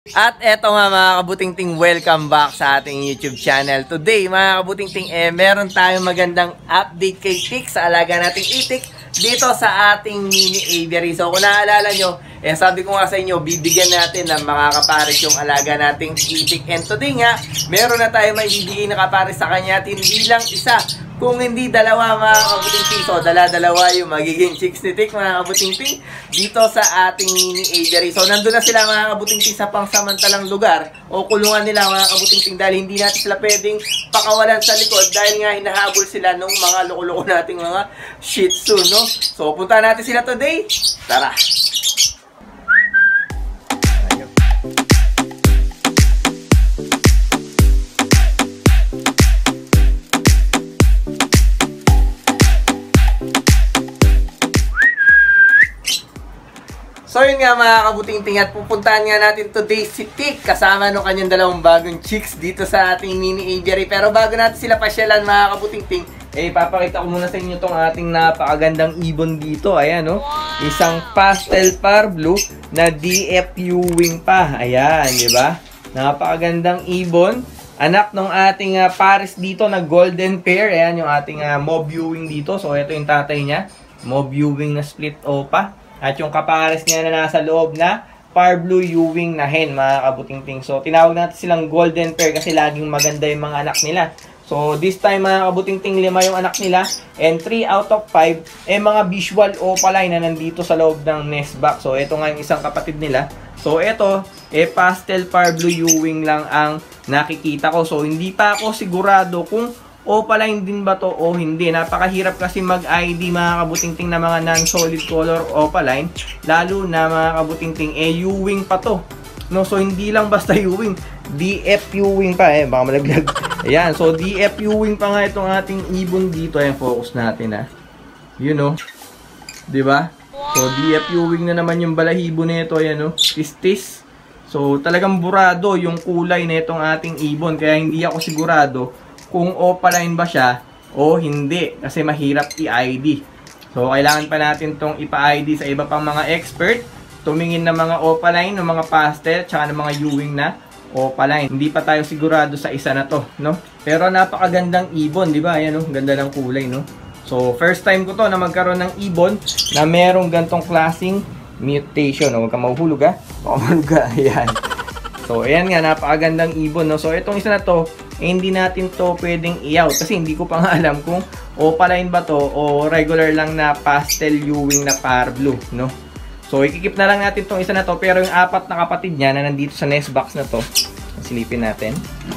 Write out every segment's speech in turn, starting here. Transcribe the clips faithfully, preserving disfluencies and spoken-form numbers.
At eto nga mga kabutingting, welcome back sa ating YouTube channel. Today mga kabutingting, eh, meron tayong magandang update kay Tik sa alaga nating itik dito sa ating mini aviary. So kung naalala nyo, eh, sabi ko nga sa inyo, bibigyan natin ng makakapares yung alaga nating itik. And today nga, meron na tayo may bibigay na kapares sa kanya at hindi lang isa, kung hindi dalawa mga kabutingting. So dala-dalawa yung magiging chicks ni Tik mga kabutingting dito sa ating mini aviary. So nandun na sila mga kabutingting sa pangsamantalang lugar o kulungan nila mga kabutingting, dahil hindi natin sila pwedeng pakawalan sa likod dahil nga hinahabol sila nung mga loko-loko nating mga Shih Tzu, no? So punta natin sila today. Tara! So yun nga mga kabutingting, at pupuntahan nga natin today si Tik kasama no kanyang dalawang bagong chicks dito sa ating mini aviary. Pero bago natin sila pasyalan mga kabutingting, eh papakita ko muna sa inyo tong ating napakagandang ibon dito. Ayan no, isang pastel par blue na D F U wing pa. Ayan, di ba? Napakagandang ibon. Anak ng ating uh, pares dito na golden pair. Ayan yung ating uh, mob viewing dito. So ito yung tatay niya, mob viewing na split opa. At yung kapares niya na nasa loob na par blue Ewing na hen mga kabutingting. So tinawag natin silang golden pair kasi laging maganda yung mga anak nila. So this time mga kabutingting, lima yung anak nila and three out of five eh mga visual opaline na nandito sa loob ng nest box. So ito nga yung isang kapatid nila. So ito eh pastel par blue Ewing lang ang nakikita ko. So hindi pa ako sigurado kung opaline din ba to o hindi. Napakahirap kasi mag-I D mga kabutingting na mga non-solid color opaline, lalo na mga kabutingting eh Ewing pa to, no? So hindi lang basta Ewing, D F Ewing pa, eh baka malaglag. Ayan, so D F Ewing pa nga itong ating ibon dito. Ayan, focus natin ha, you know, di ba? So D F Ewing na naman yung balahibo nito. Ayan no, tis-tis. So talagang burado yung kulay na itong ating ibon, kaya hindi ako sigurado kung opaline ba siya o hindi kasi mahirap i-I D. So kailangan pa natin tong ipa-I D sa iba pang mga expert, tumingin ng mga opaline, ng mga pastel, tsaka ng mga Ewing na opaline. Hindi pa tayo sigurado sa isa na to, no? Pero napakagandang ibon, di ba? Ayan, no? Ganda ng kulay, no? So first time ko to na magkaroon ng ibon na merong gantong klaseng mutation. Huwag ka mahuhulog ha, baka mahulog ka. Ayan. So ayan nga, napakagandang ibon, no? So itong isa na to, eh, hindi natin to pwedeng i-out kasi hindi ko pa nga alam kung opaline ba to o regular lang na pastel Ewing na par blue, no? So ikikip na lang natin tong isa na to, pero yung apat na kapatid niya na nandito sa nest box na to, silipin natin.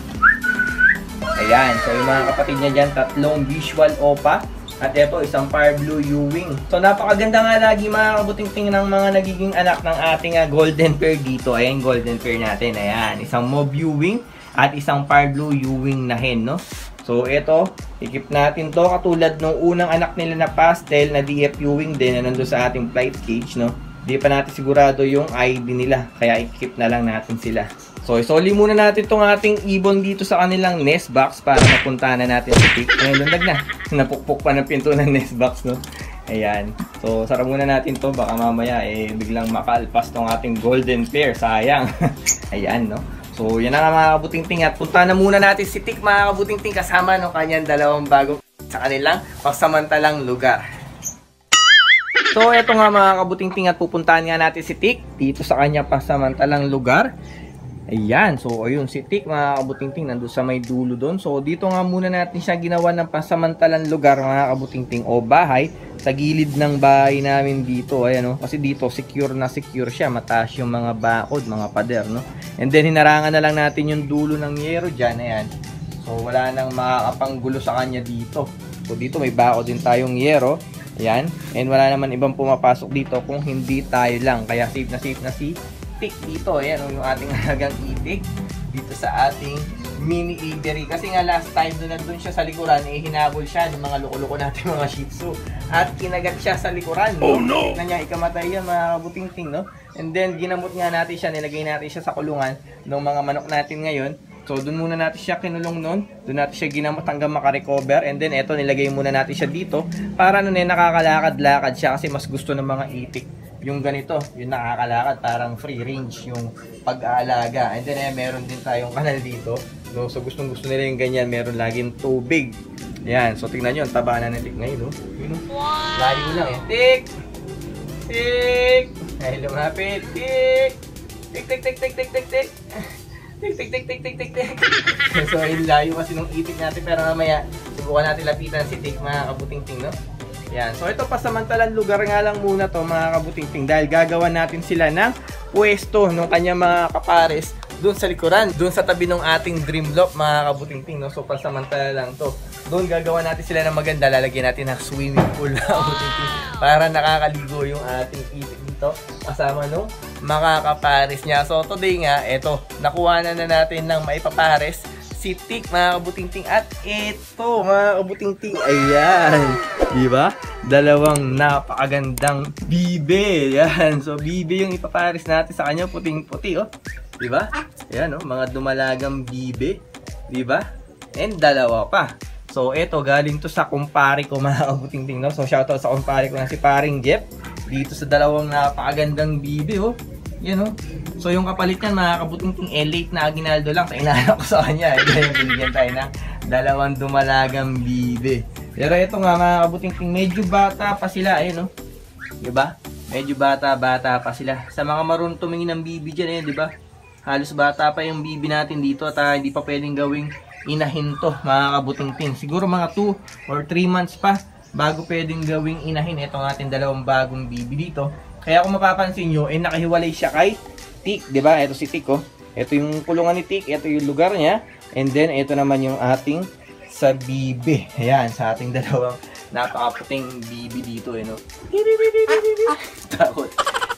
Ayan, so yung mga kapatid niya dyan, tatlong visual opa at ito isang par blue Ewing. So napakaganda nga lagi mga kabutingting ng mga nagiging anak ng ating uh, golden pair dito. Ayan, golden pair natin. Ayan, isang mob Ewing at isang par blue Ewing na hen, no? So ito, ikip natin to katulad ng unang anak nila na pastel na D F Ewing din na nandun sa ating flight cage, no? Di pa natin sigurado yung I D nila, kaya ikip na lang natin sila. So isoli muna natin tong ating ibon dito sa kanilang nest box para mapuntahan na natin si Tik. Ngayon lundag na, napukpok pa ng pinto ng nest box, no? Ayan, so sarap muna natin to, baka mamaya eh biglang makalpas tong ating golden pair, sayang. Ayan, no? So yan na nga mga kabutingting, at punta na muna natin si Tik mga kabutingting kasama ng kanyang dalawang bagong sa kanilang pagsamantalang lugar. So eto nga mga kabutingting, at pupuntahan nga natin si Tik dito sa kanyang pagsamantalang lugar. Ayan, so ayun si Tik mga kabutingting, nandun sa may dulo doon. So dito nga muna natin siya ginawa ng pansamantalang lugar mga kabutingting o bahay sa gilid ng bahay namin dito. Ayan, no? Kasi dito secure na secure siya, mataas yung mga bakod, mga pader, no? And then hinarangan na lang natin yung dulo ng yero dyan. Ayan, so wala nang makakapanggulo sa kanya dito. So dito may bakod din tayong yero. Ayan, and wala naman ibang pumapasok dito kung hindi tayo lang, kaya safe na safe na si Tik dito. Ayan, yung ating halagang itik dito sa ating mini aviary. Kasi nga last time doon nandun siya sa likuran, eh hinabol siya ng mga loko-loko natin mga Shih Tzu at kinagat siya sa likuran. Oh no! Na niya ikamatay yan mga kabutingting, no? And then ginamot nga natin siya, nilagay natin siya sa kulungan ng mga manok natin ngayon. So doon muna natin siya kinulong noon, doon natin siya ginamot hanggang makarecover, and then eto nilagay muna natin siya dito para noon eh nakakalakad-lakad siya kasi mas gusto ng mga itik yung ganito, yung nakakalakad, parang free range yung pag-aalaga. And then, eh, meron din tayong kanal dito. No? So, gustong gusto nila yung ganyan, meron laging tubig. Yan, so tingnan nyo, ang taba na ni Tik ngayon, no? Yun, no? Wow! Layo lang, eh. Tik! Tik! Ay, lumapit. Tik! Tik, tik, tik, tik, tik, tik, tik. Tik, tik, tik, tik, tik, tik, tik. So, yung layo kasi nung itik natin, pero mamaya, subukan natin lapitan si Tik, mga kabuting-ting, no? Yan. So, ito pasamantalang lugar nga lang muna to, mga kabuting-ting, dahil gagawa natin sila ng pwesto ng kanyang mga kapares doon sa likuran, doon sa tabi ng ating dream loft, mga kabuting-ting, no? So, pasamantala lang to. Doon gagawa natin sila ng maganda, lalagyan natin ng swimming pool, mga kabuting-ting, para nakakaligo yung ating itik dito, kasama nung makakapares niya. So, today nga, eto, nakuha na na natin ng maipapares si Tik, mga kabuting-ting. At ito, mga kabuting-ting, ayan, diba? Dalawang napakagandang bibe. Yan, so bibe yung ipapares natin sa kanya, puting-puti, oh. Diba? Ayan, oh, mga dumalagang bibe. Diba? And dalawa pa. So, ito, galing to sa kumpare ko, mga kabuting-ting, no? So, shoutout sa kumpare ko na si Paring Jeff. Dito sa dalawang napakagandang bibe, oh. Yan, oh. So, yung kapalit yan, mga kabuting-ting, eh, late na aginaldo lang. Sa inaanak ko sa kanya. Eh, yung binigyan tayo na dalawang dumalagang bibe. Pero ito nga, mga kabuting-ting, medyo bata pa sila, ayun, oh. Diba? Medyo bata-bata pa sila. Sa mga marunong tumingin ng bibi dyan, eh, diba? Halos bata pa yung bibi natin dito at uh, hindi pa pwedeng gawing inahin to, mga kabuting-ting. Siguro mga two or three months pa bago pwedeng gawing inahin. Ito nga ating dalawang bagong bibi dito. Kaya kung mapapansin nyo, eh, nakahiwalay siya kay Tik, diba? Ito si Tik, oh. Ito yung kulungan ni Tik, ito yung lugar niya. And then, ito naman yung ating sa bibi. Ayan, sa ating dalawang napakaputing bibi dito, eh, no? Takot.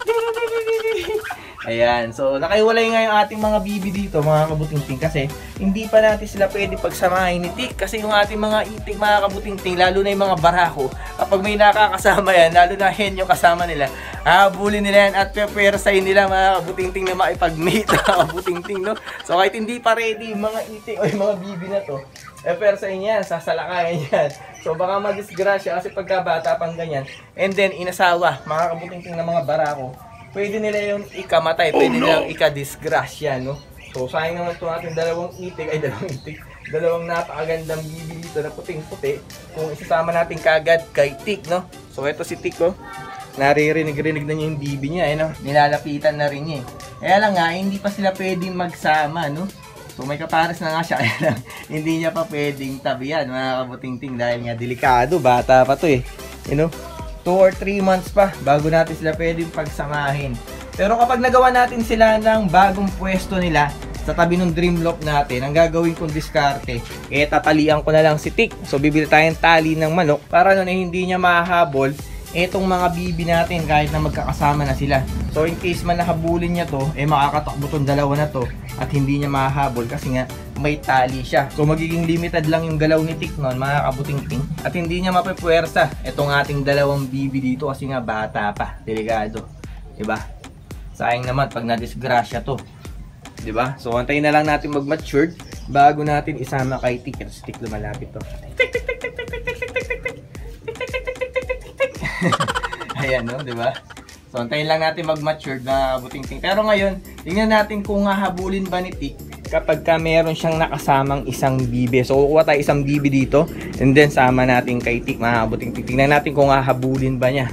Ayan, so nakahiwalay nga yung ating mga bibi dito, mga kabuting-ting, kasi hindi pa natin sila pwede pagsamahin ni Tik, kasi yung ating mga itik, mga kabuting-ting, lalo na yung mga barako, kapag may nakakasama yan, lalo na yan yung kasama nila, habulin nila yan at pepersahin nila, mga kabuting-ting, na maipag-mate, mga kabuting-ting, no? So kahit hindi pa ready yung mga itik o yung mga bibi na to, pepersahin yan, sasalakayan yan. So baka madisgrasya kasi pagkabata pang ganyan, and then inasawa, mga kabuting-ting, na mga barako, pwede nila yung ikamatay, pwede oh, no. nilang ikadisgrasya, no? So, sayang naman ito natin dalawang itik, ay dalawang itik, dalawang napakagandang bibi dito na puting-puti, kung isasama natin kagad kay Tik, no? So, ito si Tik, oh. Naririnig-rinig na niya yung bibi niya, eh, no? Nilalapitan na rin niya, eh. Kaya lang nga, hindi pa sila pwedeng magsama, no? So, may kapares na nga siya, kaya lang, hindi niya pa pwedeng tabihan, mga kabuting-ting, dahil nga delikado, bata pa to, eh. You know? two or three months pa bago natin sila pwedeng pagsamahin. Pero kapag nagawa natin sila ng bagong pwesto nila sa tabi ng dream loft natin, ang gagawin kong diskarte, eh tatalian ko na lang si Tik. So bibili tayong tali ng manok para nun eh hindi niya mahahabol etong mga bibi natin kahit na magkakasama na sila. So in case man nahabulin niya to, eh makakatakbo tong dalawa na to at hindi niya mahahabol kasi nga may tali siya. So magiging limited lang yung galaw ni Tik nun, mga kabuting-ting, at hindi niya mapepuwersa itong ating dalawang bibi dito kasi nga bata pa, delikado, diba? Sayang naman pag na-disgrasya to, diba? So antayin na lang natin mag-matured bago natin isama kay Tik. Ito si Tik, lumalapit to. Tik tik tik tik tik tik tik tik tik tik tik tik tik tik tik. Ayan, no, diba? So antayin lang natin mag-matured na kabuting-ting. Pero ngayon, tingnan natin kung hahabulin ba ni Tik kapag ka meron siyang nakasamang isang bibi. So kukuha tayo isang bibi dito and then sama natin kay Tik, mga kabuting-ting. Tingnan natin kung hahabulin ba niya.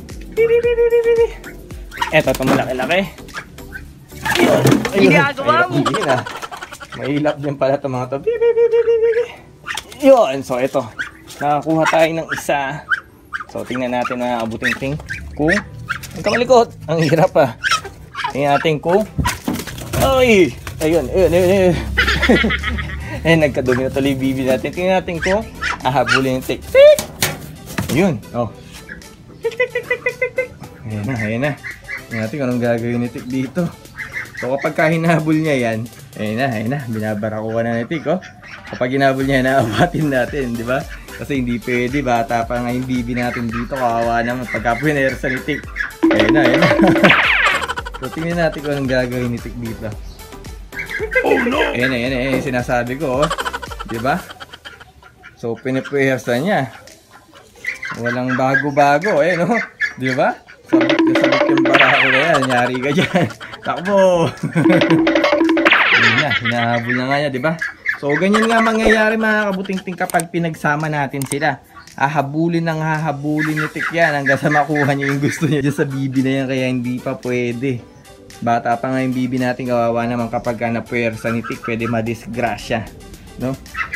Eto, ito malaki-laki. Ayun, ayun na. Mahilap din pala ito mga to. Yun, so ito. Nakakuha tayo ng isa. So tingnan natin, mga kabuting-ting, kung ang kamalikot, ang hirap pa. Tingnan natin kung ay, ayun, ayun, ayun, ayun. Eh, nagkadumi na tuloy bibi natin. Tingnan natin kung ahabulin yung Tik. Tik! Ayun, oh. Tik, tik, tik, tik, tik, tik, tik. Ayan na, ayan na. Tingnan natin kung anong gagawin ni Tik dito. So, kapag hinabol niya yan, ayun na, ayun na. Binabarakuha na ni Tik, oh. Kapag hinabol niya, naabatin natin, di ba? Kasi hindi pwede, bata pa nga yung bibi natin dito. Kawawa naman pagka pinersa ni Tik. Ayun na, ayun na. So, tingnan natin kung anong gagawin ni Tik dito. Oh no! Ayun na, ayun na, ayun yung sinasabi ko, oh. Diba? So, pinipuwersa niya. Walang bago-bago, ayun, oh. Diba? Sabit na sabit yung barako na yan. Nyari ka dyan. Takbo! Yun na, hinahabol na nga niya, di ba? So, ganyan nga mangyayari mga kabutingting kapag pinagsama natin sila. Hahabulin ng hahabulin ni Tik yan hanggang sa makuha niya yung gusto niya dyan sa bibi na yan, kaya hindi pa pwede. Bata pa nga yung bibi natin, kawawa naman kapag ka napuwersa ni Tik, pwede madisgrasya. No?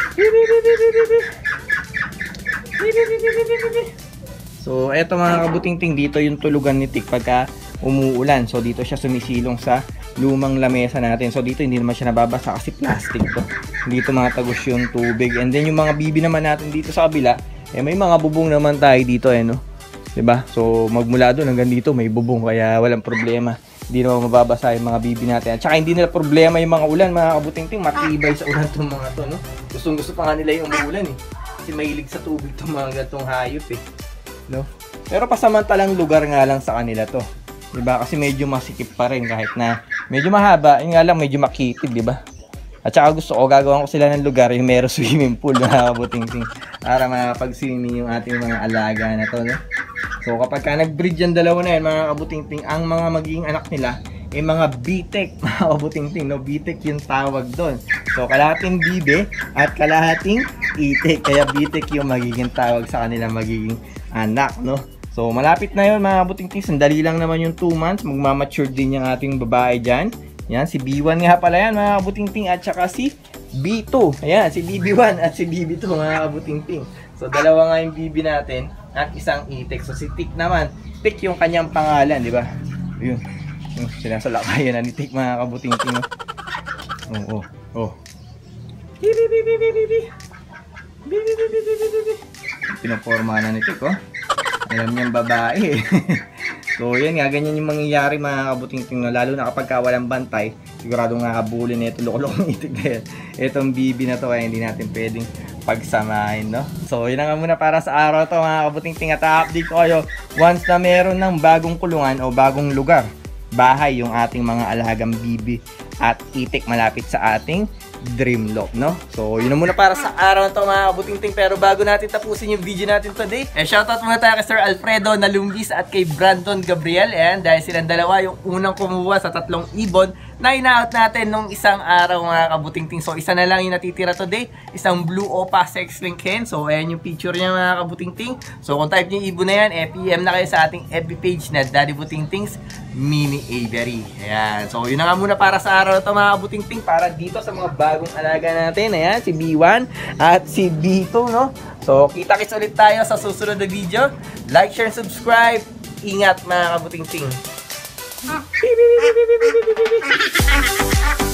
So, eto mga kabutingting, dito yung tulugan ni Tik pagka umuulan. So, dito siya sumisilong sa lumang lamesa natin. So, dito hindi naman siya nababasa kasi plastic to. Dito mga tagos yung tubig. And then, yung mga bibi naman natin dito sa kabila, eh, may mga bubong naman tayo dito, eh, no? Diba? So, magmula doon hanggang dito, may bubong, kaya walang problema. Hindi naman mababasa yung mga bibi natin. At saka, hindi nila problema yung mga ulan, mga kabutingting. Matibay sa ulan itong mga to, no? Gustong gusto pa nga nila yung umuulan, eh. Kasi mahilig sa tubig itong mga gatong hayop, eh. No? Pero pasamantalang lugar nga lang sa kanila to. Diba? Kasi medyo masikip pa rin kahit na medyo mahaba. Yun nga lang, medyo makitid, diba? At saka gusto ko, gagawin ko sila ng lugar yung meron swimming pool na kabutingting para makapag-swimming yung ating mga alaga na to, no? So kapag ka nag-breed yung dalawa na yan, mga kabutingting, ang mga magiging anak nila ay mga bitek, mga kabutingting, no? Bitek yung tawag doon. So kalahating bibe at kalahating itik, kaya bitek yung magiging tawag sa kanila magiging anak, no? So malapit na yun mga kabutingting, sandali lang naman yung two months, magmamature din yung ating babae dyan. Yan, si B one nga pala yan mga kabutingting, at saka si B two. Ayan, si B B one at si B B two mga kabutingting. So dalawa nga yung B B natin at isang itik. So si Tik naman, Tik yung kanyang pangalan, di ba? Yun, yung sinasalakayan na ni Tik mga kabutingting. Oh, oh, oh. Pinaporma na ni Tik, oh. Alam niyang babae. So yan nga, ganyan yung mangyayari mga kabutingting, lalo na kapag walang bantay, sigurado nga habulin na ito, loko-lokong itik na yan. Itong bibi na to ay hindi natin pwedeng pagsamahin, no? So yun nga muna para sa araw to mga kabutingting, at update ko kayo once na meron ng bagong kulungan o bagong lugar, bahay yung ating mga alagang bibi at itik malapit sa ating dream loft, no? So, yun na muna para sa araw na to mga kabutingting. Pero bago natin tapusin yung video natin today, eh, shoutout muna tayo kay Sir Alfredo Nalumbis at kay Brandon Gabriel. Ayan, dahil silang dalawa yung unang kumuha sa tatlong ibon na ina-out natin nung isang araw mga kabutingting. So, isa na lang yung natitira today, isang blue opa sex-link hen. So, ayan yung picture niya mga kabutingting. So, kung type niyo yung ibon na yan, eh, P M na kayo sa ating F B page na Daddy Butingting's Mini Aviary. Ayan. So, yun na nga muna para sa araw na to mga kabutingting, para dito sa mga bagong alaga natin. Ayan, si B one at si B two, no? So, kita-kits ulit tayo sa susunod na video. Like, share, and subscribe. Ingat mga kabutingting.